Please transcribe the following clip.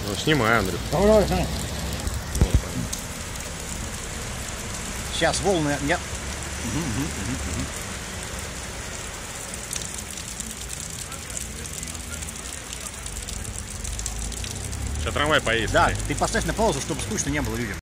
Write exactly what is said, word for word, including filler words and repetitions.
Ну, снимай, Андрюх. Давай, давай. Сейчас волны... Нет. Угу, угу, угу. Сейчас трамвай поедет. Да, смотри. ты поставь на паузу, чтобы скучно не было людям.